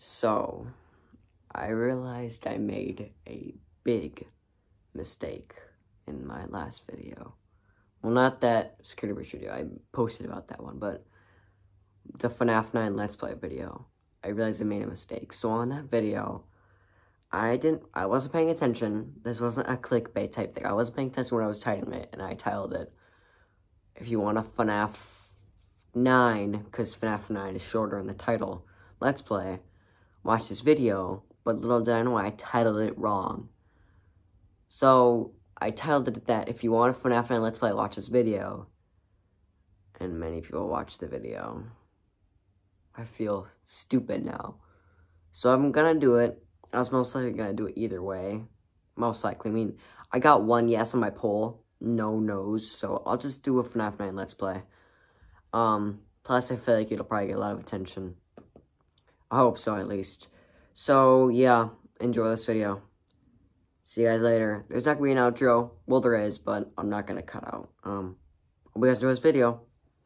So, I realized I made a big mistake in my last video. Well, not that security breach video, I posted about that one, but the FNAF 9 Let's Play video. I realized I made a mistake. So on that video, I wasn't paying attention. This wasn't a clickbait type thing. I wasn't paying attention when I was titling it, and I titled it, if you want a FNAF 9, because FNAF 9 is shorter in the title, Let's Play, watch this video, but little did I know I titled it wrong. So, I titled it that, if you want a FNAF 9 Let's Play, watch this video. And many people watched the video. I feel stupid now. So I'm gonna do it. I was most likely gonna do it either way. Most likely. I mean, I got one yes on my poll, no no's, so I'll just do a FNAF 9 Let's Play. Plus I feel like it'll probably get a lot of attention. I hope so, at least. So, yeah, enjoy this video. See you guys later. There's not gonna be an outro. Well, there is, but I'm not gonna cut out. Hope you guys enjoy this video.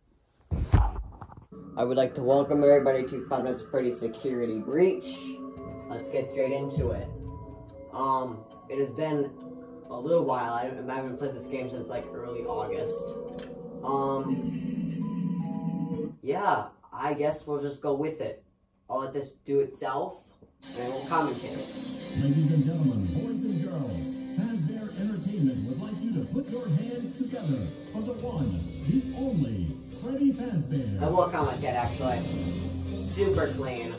I would like to welcome everybody to Five Nights at Freddy's Security Breach. Let's get straight into it. It has been a little while. I haven't played this game since, like, early August. Yeah, I guess we'll just go with it. I'll let this do itself, and we'll commentate. Ladies and gentlemen, boys and girls, Fazbear Entertainment would like you to put your hands together for the one, the only, Freddy Fazbear. I will commentate, actually. Super clean.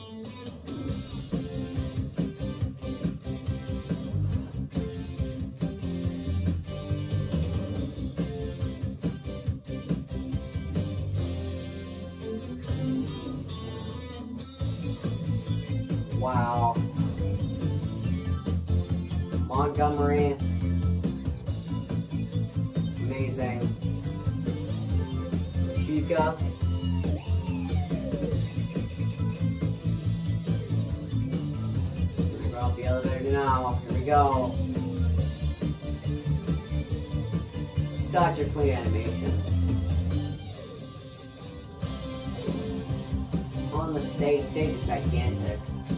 Wow. Montgomery. Amazing. Chica. We're off the elevator now. Here we go. Such a clean animation. On the stage is gigantic.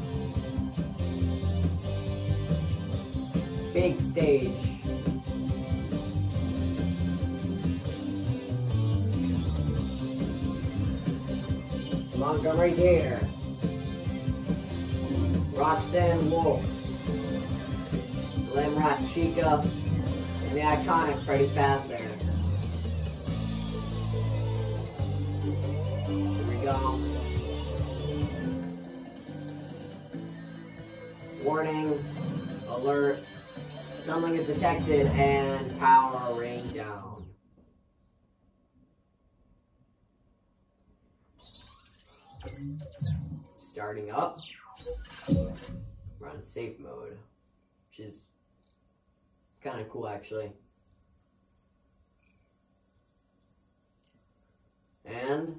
Big stage. Montgomery Gator. Roxanne Wolf. Glamrock Chica. And the iconic Freddy Fazbear. Here we go. Warning. Alert. Something is detected and power rained down. Starting up. We're on safe mode, which is kind of cool actually. And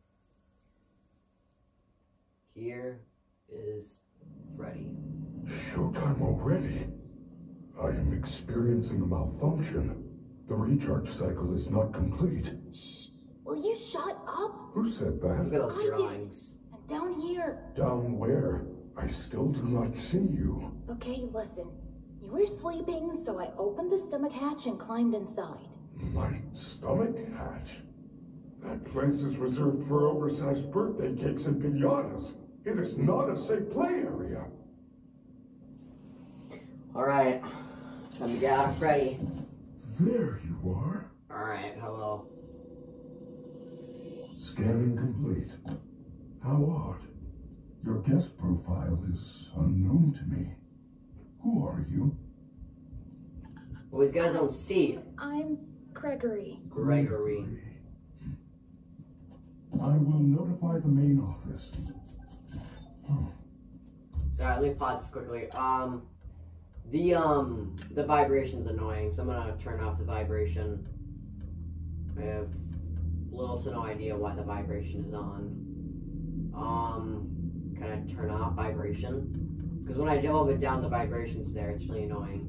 here is Freddy. Showtime already? I am experiencing a malfunction. The recharge cycle is not complete. Shh! Will you shut up? Who said Look at that? those drawings. And down here. Down where? I still do not see you. Okay, listen. You were sleeping, so I opened the stomach hatch and climbed inside. My stomach hatch? That place is reserved for oversized birthday cakes and piñatas. It is not a safe play area. Alright. Time to get out of Freddy. There you are. Alright, hello. Scanning complete. How odd. Your guest profile is unknown to me. Who are you? Well, these guys don't see. I'm Gregory. Gregory. I will notify the main office. Sorry, let me pause this quickly. The vibration's annoying, so I'm gonna turn off the vibration. I have little to no idea why the vibration is on. Can I turn off vibration? Because when I jump up and down, the vibration's there. It's really annoying.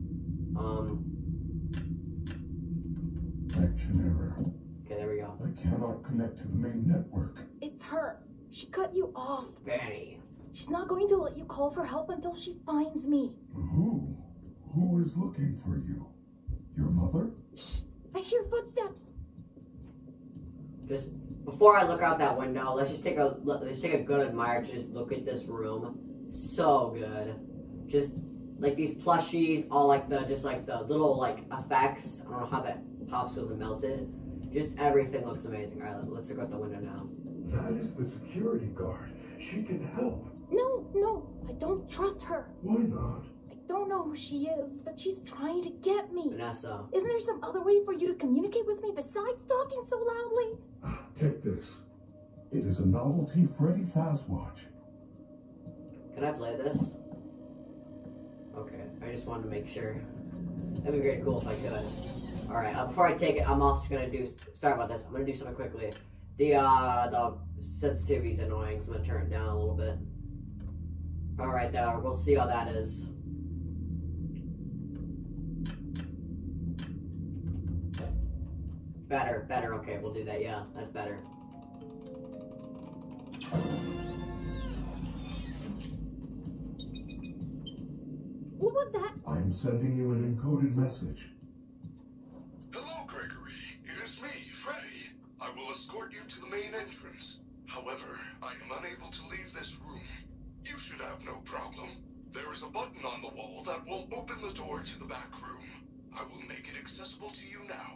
Connection error. Okay, there we go. I cannot connect to the main network. It's her. She cut you off. Vanny. She's not going to let you call for help until she finds me. Who? Who is looking for you? Your mother? Shh! I hear footsteps. Just before I look out that window, let's take a good admire to just look at this room. So good. Just like these plushies, all like the little like effects. I don't know how that popsicles are melted. Just everything looks amazing. All right, let's look out the window now. That is the security guard. She can help. No, I don't trust her. Why not? I don't know who she is, but she's trying to get me. Vanessa. Isn't there some other way for you to communicate with me besides talking so loudly? Take this. It is a novelty Freddy Fazwatch. Can I play this? Okay, I just wanted to make sure. That'd be very cool if I could. Alright, before I take it, I'm also gonna do, sorry about this, I'm gonna do something quickly. The sensitivity is annoying, so I'm gonna turn it down a little bit. Alright, we'll see how that is. Better, okay, we'll do that, yeah, that's better. What was that? I am sending you an encoded message. Hello, Gregory. It is me, Freddy. I will escort you to the main entrance. However, I am unable to leave this room. You should have no problem. There is a button on the wall that will open the door to the back room. I will make it accessible to you now.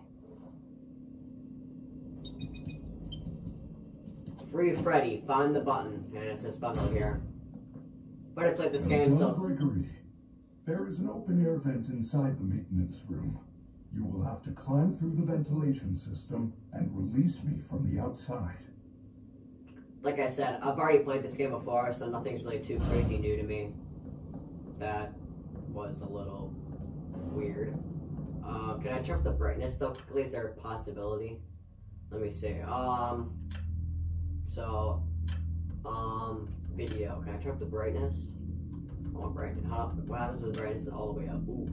Free Freddy, find the button, and it's this bundle here. But I played this game, so Gregory. There is an open-air vent inside the maintenance room. You will have to climb through the ventilation system and release me from the outside. like I said, I've already played this game before, so nothing's really too crazy new to me. That was a little weird. Can I turn up the brightness though quickly? Is there a possibility? Let me see. Video. Can I turn up the brightness? I want brightness. What happens with the brightness all the way up? Ooh.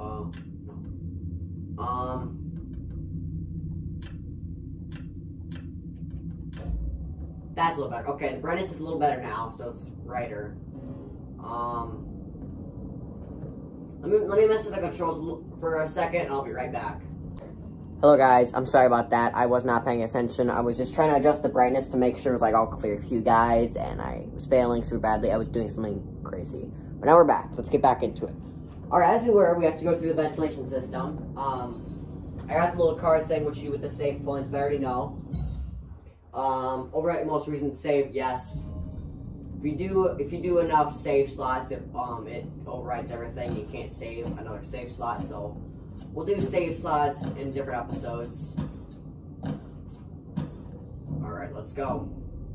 No. That's a little better. Okay, the brightness is a little better now, so it's brighter. Let me mess with the controls for a second, and I'll be right back. Hello guys, I'm sorry about that. I was not paying attention. I was just trying to adjust the brightness to make sure it was like all clear for you guys, and I was failing super badly. I was doing something crazy. But now we're back. Let's get back into it. Alright, as we were, we have to go through the ventilation system. I got the little card saying what you do with the save points, but I already know. Overwrite most recent save, yes. If you do enough save slots, it overwrites everything. You can't save another save slot, so we'll do save slots in different episodes. Alright, let's go.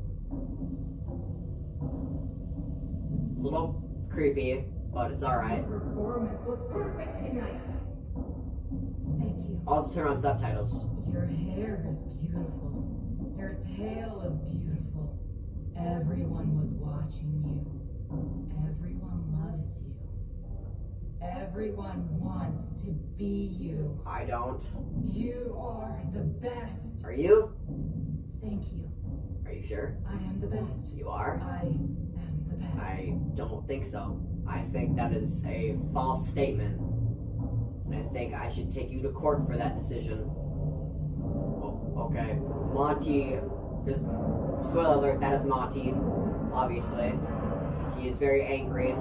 A little creepy, but it's alright. Your performance was perfect tonight. Thank you. Also turn on subtitles. Your hair is beautiful. Your tail is beautiful. Everyone was watching you. Everyone loves you. Everyone wants to be you. I don't. You are the best. Are you? Thank you. Are you sure? I am the best. You are? I am the best. I don't think so. I think that is a false statement. And I think I should take you to court for that decision. Oh, okay. Monty, just spoiler alert, that is Monty, obviously. He is very angry.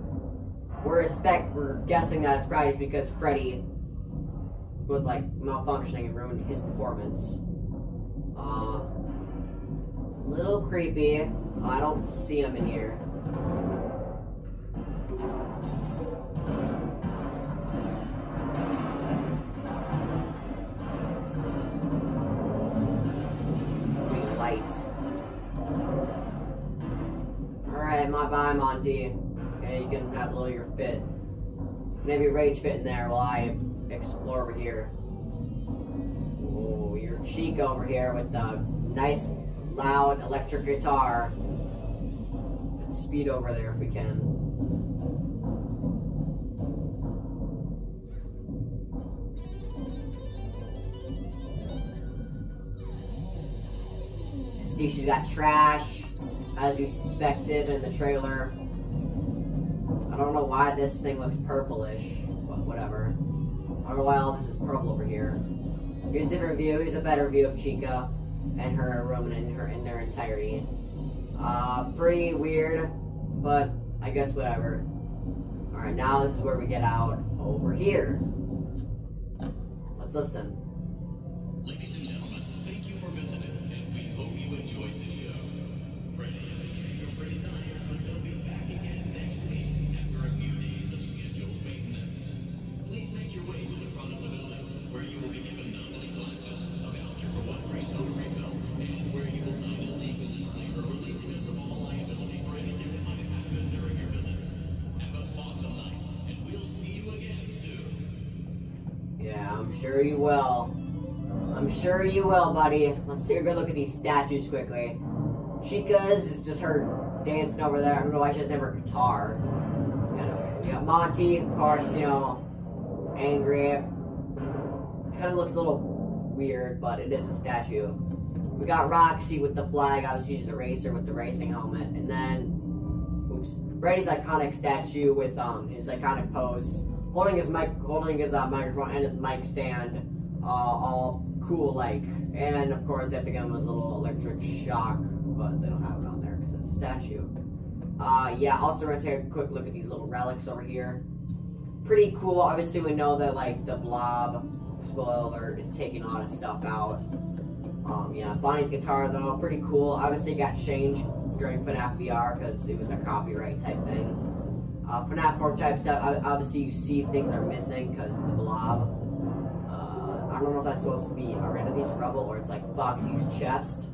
We're guessing that it's probably just because Freddy was like malfunctioning and ruined his performance. Little creepy. I don't see him in here. Lights. Alright, bye Monty. Okay, you can have a little of your fit. You can have your rage fit in there while I explore over here. Oh, your cheek over here with the nice, loud electric guitar. Let's speed over there if we can. See, she's got trash. as we suspected in the trailer. I don't know why this thing looks purplish, but whatever. I don't know why all this is purple over here. Here's a different view. Here's a better view of Chica and her room in their entirety. Pretty weird, but I guess whatever. Alright, now this is where we get out over here. Let's listen. Ladies and gentlemen, thank you for visiting, and we hope you enjoyed the show. Freddy and the gang are pretty tired, but they'll be back again next week after a few days of scheduled maintenance. Please make your way to the front of the building, where you will be given novelty glasses, a voucher for 1 free soda refill, and where you will sign a legal disclaimer releasing us of all liability for anything that might have happened during your visit. Have an awesome night, and we'll see you again soon. Yeah, I'm sure you will. I'm sure you will, buddy. Let's take a good look at these statues quickly. Chica's is just her dancing over there. I don't know why she doesn't have her guitar. It's kind of weird. We got Monty, of course, you know, angry. Kind of looks a little weird, but it is a statue. We got Roxy with the flag. Obviously, she's a racer with the racing helmet. And then, oops, Freddy's iconic statue with his iconic pose, holding his microphone and his mic stand. All cool like, and of course they have to give him his little electric shock, but they don't have it on there because it's a statue. Yeah, also we're gonna take a quick look at these little relics over here. Pretty cool. Obviously we know that like the Blob, spoiler alert, is taking a lot of stuff out. Yeah, Bonnie's guitar though, pretty cool. Obviously it got changed during FNAF VR because it was a copyright type thing. FNAF 4 type stuff, obviously you see things are missing because of the Blob. I don't know if that's supposed to be a random piece of rubble or it's like Foxy's chest.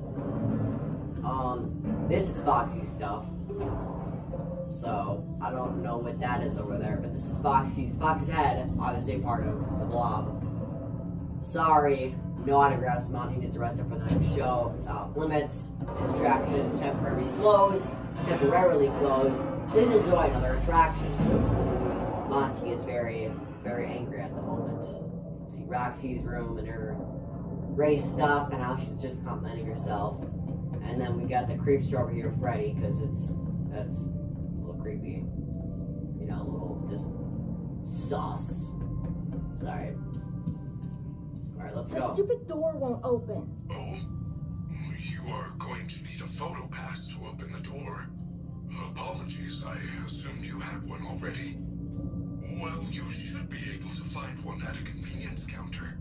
This is Foxy's stuff. So, I don't know what that is over there, but this is Foxy's head, obviously part of the Blob. Sorry, no autographs. Monty gets arrested for the next show. It's off limits. His attraction is temporarily closed. Please enjoy another attraction because Monty is very, very angry at the moment. See Roxy's room and her race stuff and how she's just complimenting herself. And then we got the creepster over here, Freddy, because that's a little creepy. You know, a little just sus. Sorry. Alright, let's go. The stupid door won't open. Oh? You are going to need a photo pass to open the door. Apologies, I assumed you had one already. Well, you should be able to find one at a convenience counter.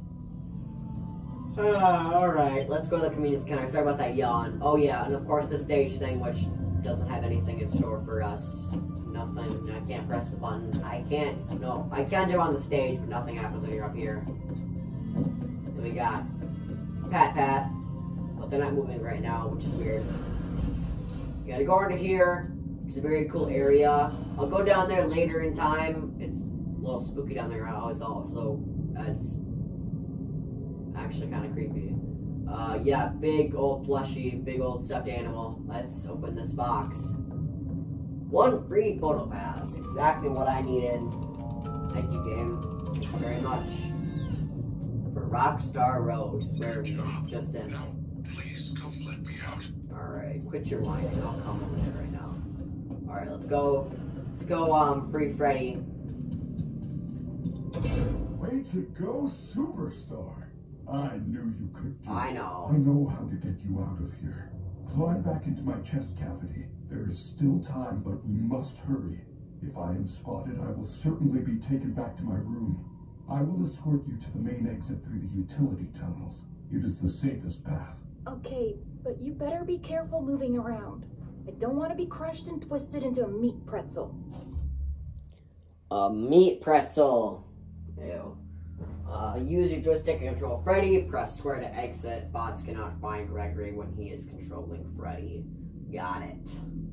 Alright, let's go to the convenience counter. Sorry about that yawn. Oh yeah, and of course the stage thing, which doesn't have anything in store for us. Nothing. I can't press the button. I can jump on the stage, but nothing happens when you're up here. Then we got Pat, but they're not moving right now, which is weird. You gotta go into here. It's a very cool area. I'll go down there later in time. It's a little spooky down there so it's actually kind of creepy. Yeah, big old plushie, big old stuffed animal. Let's open this box. 1 free photo pass. Exactly what I needed. Thank you, game. Thank you very much. For Rockstar Road, which is where we just in. Now, please come let me out. Alright, quit your whining. I'll come over there right now. Alright, let's go. Let's go, free Freddy. Way to go, superstar. I knew you could do it. I know. I know how to get you out of here. Climb back into my chest cavity. There is still time, but we must hurry. If I am spotted, I will certainly be taken back to my room. I will escort you to the main exit through the utility tunnels. It is the safest path. Okay, but you better be careful moving around. I don't want to be crushed and twisted into a meat pretzel. A meat pretzel. Ew. Use your joystick to control Freddy. Press square to exit. Bots cannot find Gregory when he is controlling Freddy. Got it.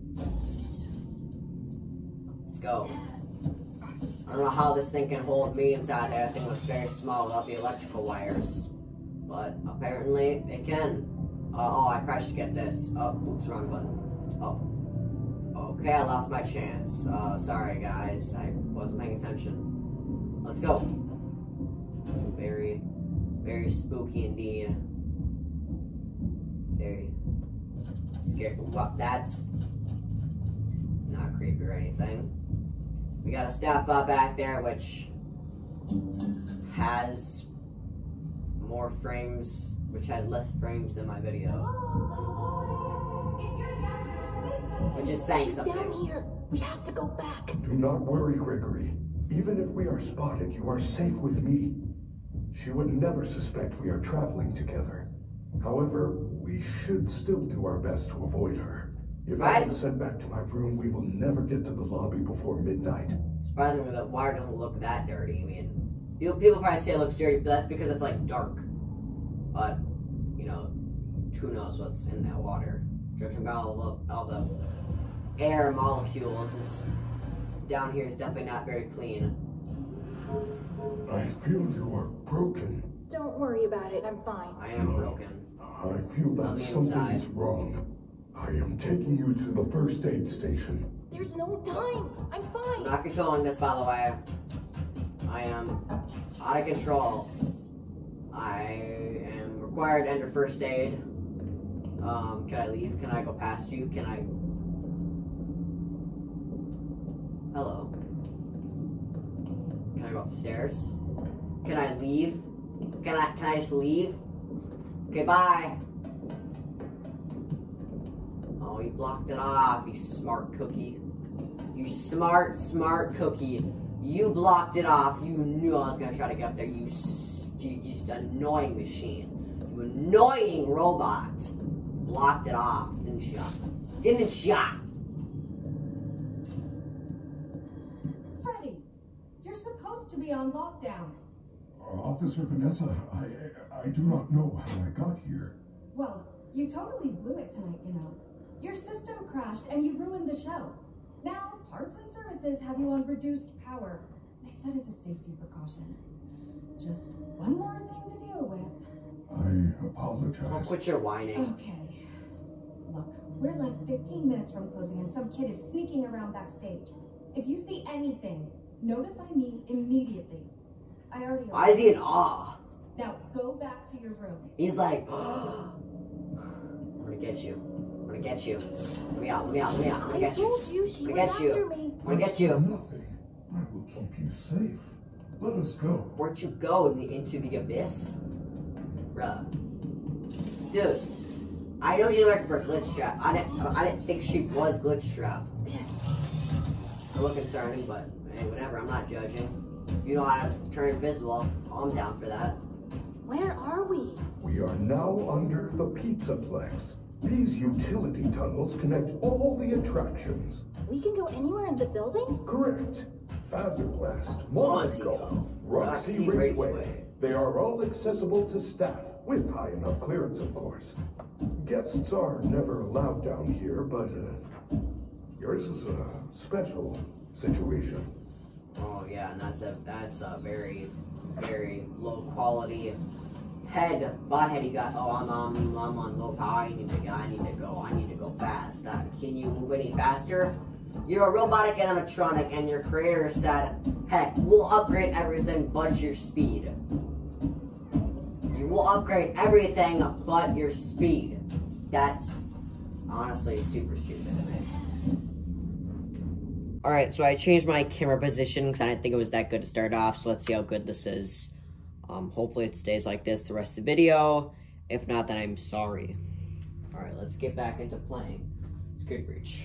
Let's go. I don't know how this thing can hold me inside there. I think it was very small without the electrical wires. But apparently it can. Oh, I probably should get this. Oh, oops, wrong button. Oh. Okay, I lost my chance. Sorry guys, I wasn't paying attention. Let's go. Very, very spooky indeed. Very Scared. What? That's not creepy or anything. We got a step up back there, which has more frames, which has less frames than my video. Which is saying She's something. down here. We have to go back. Do not worry, Gregory. Even if we are spotted, you are safe with me. She would never suspect we are traveling together. However, we should still do our best to avoid her. If I am sent back to my room, we will never get to the lobby before midnight. Surprisingly, the water doesn't look that dirty. I mean, people probably say it looks dirty, but that's because it's like dark. But, you know, who knows what's in that water. Judging by all the air molecules is down here is definitely not very clean. I feel you are broken. Don't worry about it. I'm fine. I am broken. I feel On that the something inside. is wrong. I am taking you to the first aid station. There's no time. I'm I'm fine. not controlling this, by the way. I am out of control. I am required to enter first aid. Can I leave? Can I go past you? Can I? Hello. Can I go upstairs? Can I leave? Can I just leave? Okay, bye. Oh, you blocked it off, you smart cookie. You smart cookie. You blocked it off. You knew I was gonna try to get up there. You just annoying machine. You annoying robot. Blocked it off, didn't ya? Didn't ya? Freddy, you're supposed to be on lockdown. Officer Vanessa, I do not know how I got here. Well, you totally blew it tonight, you know. Your system crashed and you ruined the show. Now, parts and services have you on reduced power. They said as a safety precaution. Just one more thing to deal with. I apologize. Don't quit your whining. Okay. Look, we're like 15 minutes from closing and some kid is sneaking around backstage. If you see anything, notify me immediately. I already... Why is he in awe? Now, go back to your room. He's like, I'm gonna get you. I'm gonna get you. Let me out, let me out, let me out. I'm gonna I get you. told you she I'm was gonna get after you. me. I'm gonna get I see you. nothing. I will keep you safe. Let us go. Where'd you go? Into the abyss? Bruh. Dude, I know you're looking for Glitch Trap. I didn't think she was Glitch Trap. A little concerning, but hey, whatever, I'm not judging. You know how to turn invisible. I'm down for that. Where are we? We are now under the Pizzaplex. These utility tunnels connect all the attractions. We can go anywhere in the building? Correct. Fazerblast, Monty Monty Golf, Golf, Roxy Roxy Raceway. Raceway. They are all accessible to staff, with high enough clearance, of course. Guests are never allowed down here, but yours is a special situation. Oh yeah, and that's a very, very low quality butt head you got. Oh, I'm on low power. I need to go fast. Can you move any faster? You're a robotic animatronic, and your creator said, heck, we'll upgrade everything but your speed. You will upgrade everything but your speed. That's honestly super stupid of me. Alright, so I changed my camera position because I didn't think it was that good to start off, so let's see how good this is. Hopefully it stays like this the rest of the video. If not, then I'm sorry. Alright, let's get back into playing Squid Breach.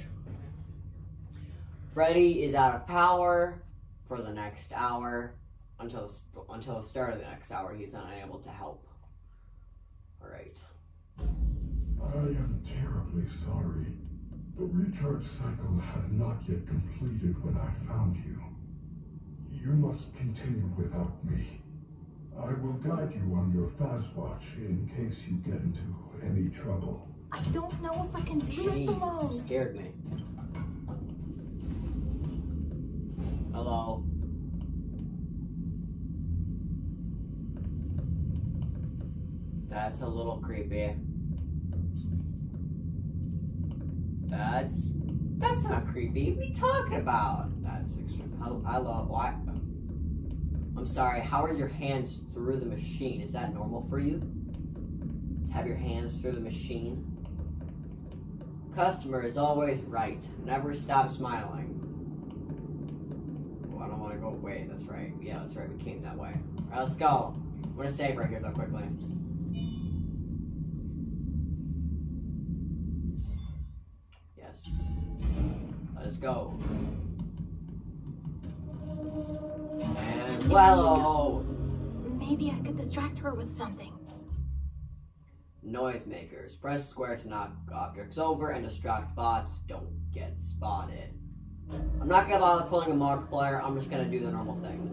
Freddy is out of power for the next hour. Until the start of the next hour, he's unable to help. Alright. I am terribly sorry. The recharge cycle had not yet completed when I found you. You must continue without me. I will guide you on your Fazwatch in case you get into any trouble. I don't know if I can do this Jeez, alone. it scared me. Hello. That's a little creepy. That's not creepy. What are you talking about? That's extreme. Hello. What? I'm sorry. How are your hands through the machine? Is that normal for you? To have your hands through the machine? Customer is always right. Never stop smiling. Oh, I don't want to go. Wait, that's right. Yeah, that's right. We came that way. Alright, let's go. I'm gonna save right here, though, quickly. Yes. Let us go. And, well, Maybe I could distract her with something. noisemakers. Press square to knock objects over and distract bots. Don't get spotted. I'm not gonna bother pulling a Markiplier. I'm just gonna do the normal thing.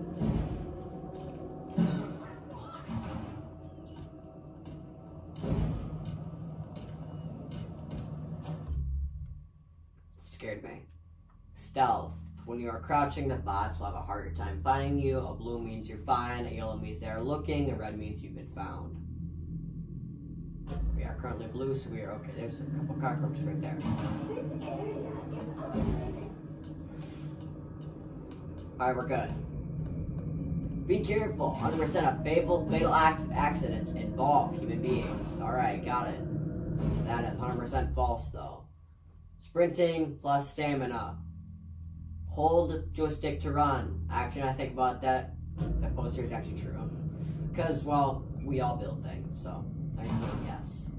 It scared me. Stealth. When you are crouching, the bots will have a harder time finding you. A blue means you're fine. A yellow means they are looking. A red means you've been found. We are currently blue, so we are okay. There's a couple cockroaches right there. This area is off limits. Alright, we're good. Be careful. 100% of fatal accidents involve human beings. Alright, got it. That is 100% false, though. Sprinting plus stamina. Hold joystick to run. Actually, I think about that. That poster is actually true. Because, well, we all build things, so I can go yes.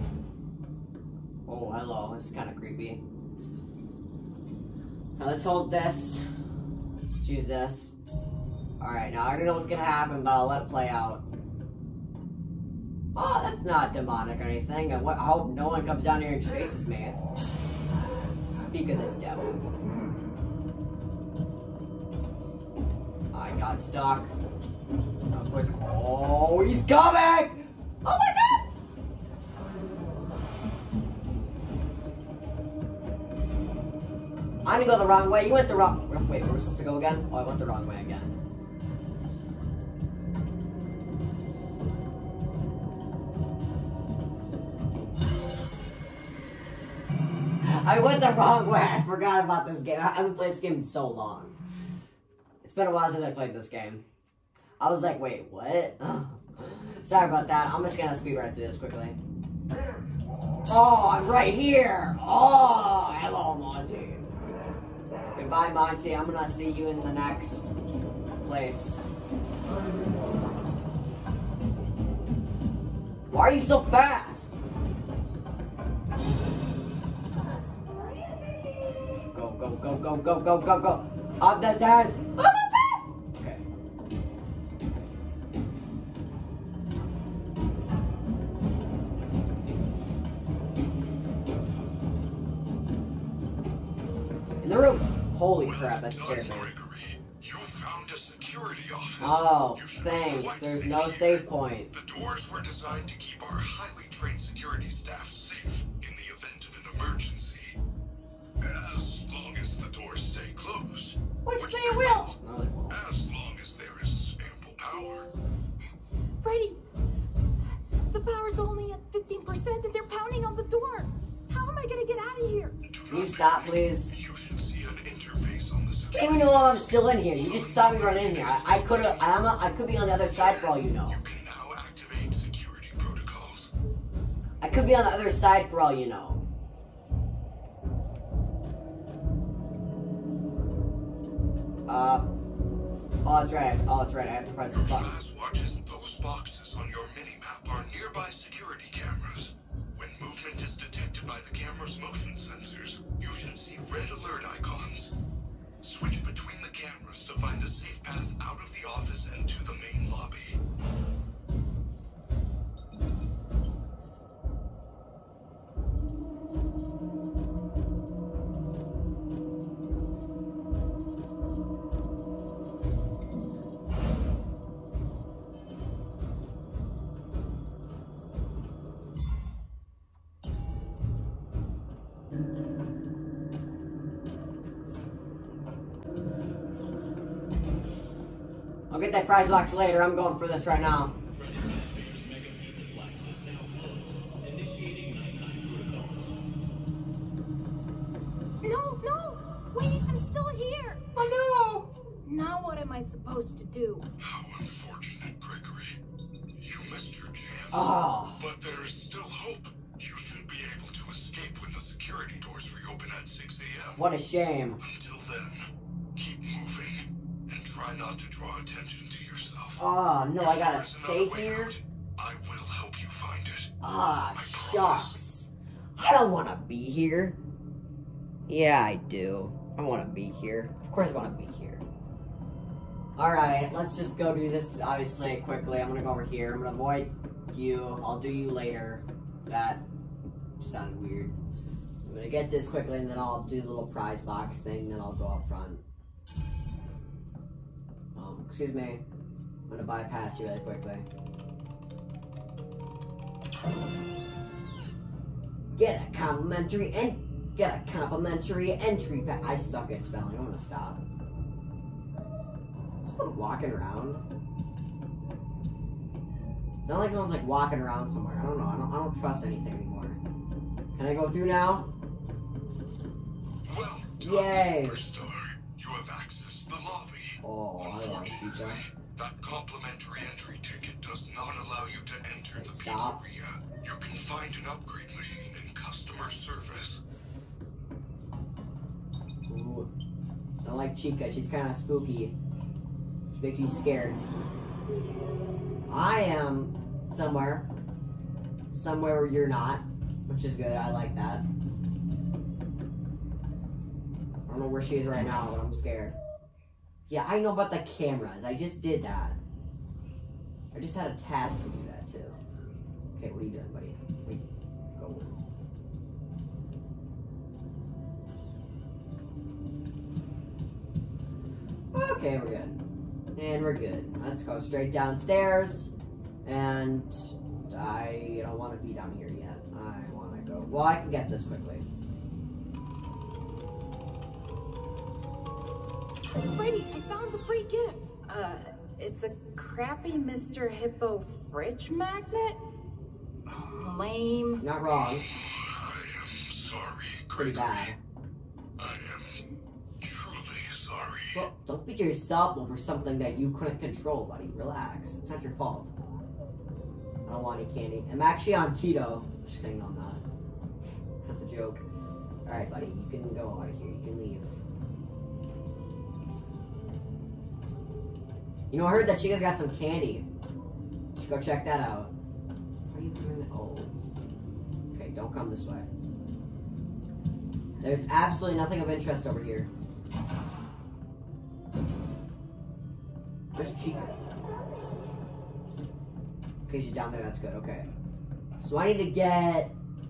Oh, hello. This is kind of creepy. Now let's hold this. Let's use this. Alright, now I already know what's gonna happen, but I'll let it play out. Oh, that's not demonic or anything. I hope no one comes down here and chases me. Speak of the devil. I got stuck. Real quick. Oh, he's coming! Oh my god! I didn't go the wrong way. You went the wrong... Wait, where were we supposed to go again? Oh, I went the wrong way again. I went the wrong way. I forgot about this game. I haven't played this game in so long. It's been a while since I played this game. I was like, wait, what? Sorry about that. I'm just gonna speed right through this quickly. Oh, I'm right here. Oh, hello, Monty. Goodbye, Monty. I'm gonna see you in the next place. Why are you so fast? Go, go, go, go, go, go, go, go. Up the stairs. Up the stairs. Okay. In the room. Holy crap, that scared me. Gregory, you found a security office. Oh, You should thanks. quite There's safe no here. save point. The doors were designed to keep our highly trained security staff safe in the event of an emergency. As long as the doors stay closed. Which they will. No, they won't. As long as there is ample power. Freddy! The power's only at 15% and they're pounding on the door. How am I gonna get out of here? Can you stop, please? You should see an interface on the I security. don't even know I'm still in here. You just saw me run in here. I could be on the other side for all you know. You can now activate security protocols. I could be on the other side for all you know. Oh, that's right. Oh, that's right. I have to press this button. Fast watches, those boxes on your mini-map are nearby security cameras. When movement is detected by the camera's motion sensors, you should see red alert icons. Switch between the cameras to find a safe path out of the office and to the main lobby. I'll get that prize box later. I'm going for this right now. Freddy Fazbear's Mega Pizza Plex is now closed. Initiating nighttime protocols. No, no! Wait, I'm still here! Oh no! Now what am I supposed to do? How unfortunate, Gregory. You missed your chance. Oh. But there is still hope. You should be able to escape when the security security doors reopen at 6 a.m. What a shame. Until then, keep moving and try not to draw attention to yourself. Oh, no, I gotta If there's stay another way here? out, I will help you find it. Ah, I promise. shucks. I don't want to be here. Yeah, I do. I want to be here. Of course I want to be here. Alright, let's just go do this, obviously, quickly. I'm gonna go over here. I'm gonna avoid you. I'll do you later. That sounded weird. I'm gonna get this quickly, and then I'll do the little prize box thing, then I'll go up front. Excuse me. I'm gonna bypass you really quickly. Get a complimentary entry pack. I suck at spelling. I'm gonna stop. Someone walking around. It's not like someone's like walking around somewhere. I don't know. I don't trust anything anymore. Can I go through now? Well done, Yay. Superstar. You have accessed the lobby. Oh, I love pizza. Unfortunately, that complimentary entry ticket does not allow you to enter the Stop. pizzeria. You can find an upgrade machine in customer service. Ooh. I don't like Chica. She's kind of spooky. She makes me scared. I am somewhere where you're not, which is good. I like that. I don't know where she is right now, but I'm scared. Yeah, I know about the cameras. I just did that. I just had a task to do that too. Okay, what are you doing, buddy? Wait, go. Okay, we're good. And we're good. Let's go straight downstairs. And I don't want to be down here yet. I want to go. Well, I can get this quickly. Freddy, I found the free gift. It's a crappy Mr. Hippo fridge magnet? Lame. Not wrong. I am sorry, Pretty Gregory. bad. I am truly sorry. Well, don't beat yourself over something that you couldn't control, buddy. Relax. It's not your fault. I don't want any candy. I'm actually on keto. Just kidding, no, I'm not. That's a joke. Alright, buddy. You can go out of here. You can leave. You know, I heard that Chica's got some candy. You should go check that out. What are you doing? Oh. Okay, don't come this way. There's absolutely nothing of interest over here. Where's Chica? Okay, she's down there. That's good. Okay. So I need to get...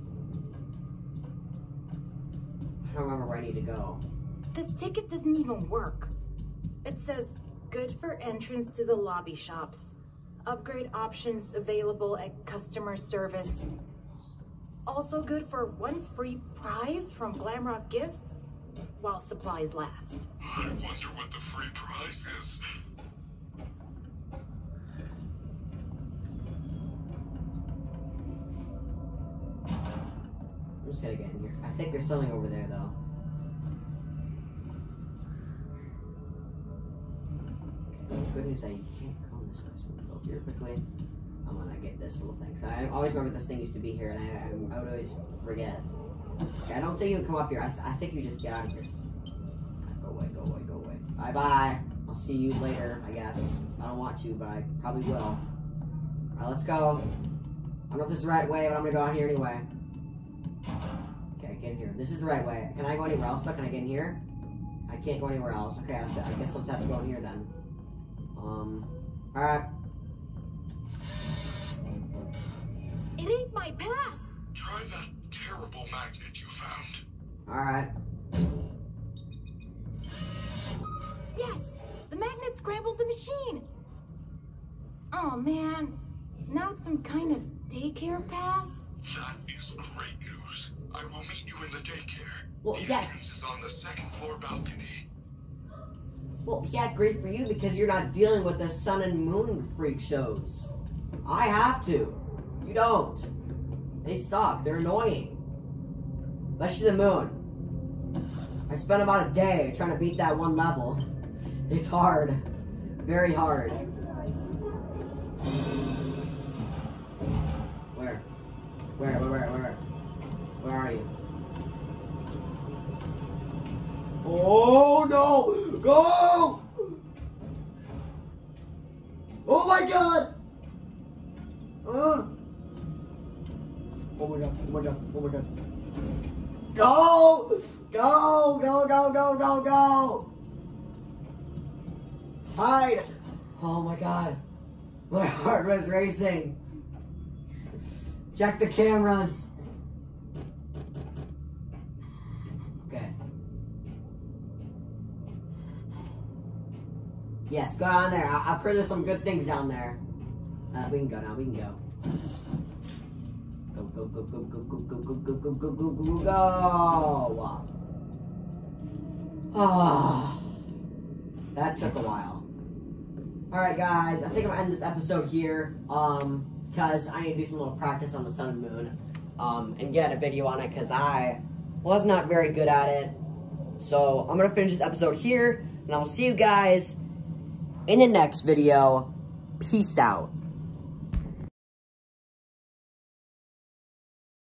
I don't remember where I need to go. This ticket doesn't even work. It says, good for entrance to the lobby shops. Upgrade options available at customer service. Also good for one free prize from Glamrock Gifts while supplies last. I wonder what the free prize is. I'm just gonna get in here. I think there's something over there, though. Okay, good news, I can't go this way, so I'm gonna go here quickly. I'm gonna get this little thing. Cause I always remember this thing used to be here, and I would always forget. Okay, I don't think you can come up here. I think you just get out of here. Go away, go away, go away. Bye-bye. I'll see you later, I guess. I don't want to, but I probably will. Alright, let's go. I don't know if this is the right way, but I'm gonna go out here anyway. Okay, get in here. This is the right way. Can I go anywhere else though? Can I get in here? I can't go anywhere else. Okay, I guess I'll just have to go in here then. Alright. It ain't my pass. Try that terrible magnet you found. Alright. Yes, the magnet scrambled the machine. Oh man, now it's some kind of daycare pass? That is great news. I will meet you in the daycare. Well, The yeah. entrance is on the second floor balcony. Well, yeah, great for you because you're not dealing with the sun and moon freak shows. I have to. You don't. They suck. They're annoying. Especially the moon. I spent about a day trying to beat that one level. It's hard. Very hard. Where? Where are you? Oh no! Go! Oh my god! Oh my god, oh my god, oh my god. Go! Go! Go, go, go, go, go! Hide! Oh my god. My heart was racing. Check the cameras. Okay. Yes, go down there. I've heard there's some good things down there. We can go now. We can go. Go, go, go, go, go, go, go, go, go, go, go, go, go, go. Ah, that took a while. All right, guys. I think I'm gonna end this episode here. Because I need to do some little practice on the sun and moon. And get a video on it because I was not very good at it. So I'm gonna finish this episode here, and I will see you guys in the next video. Peace out.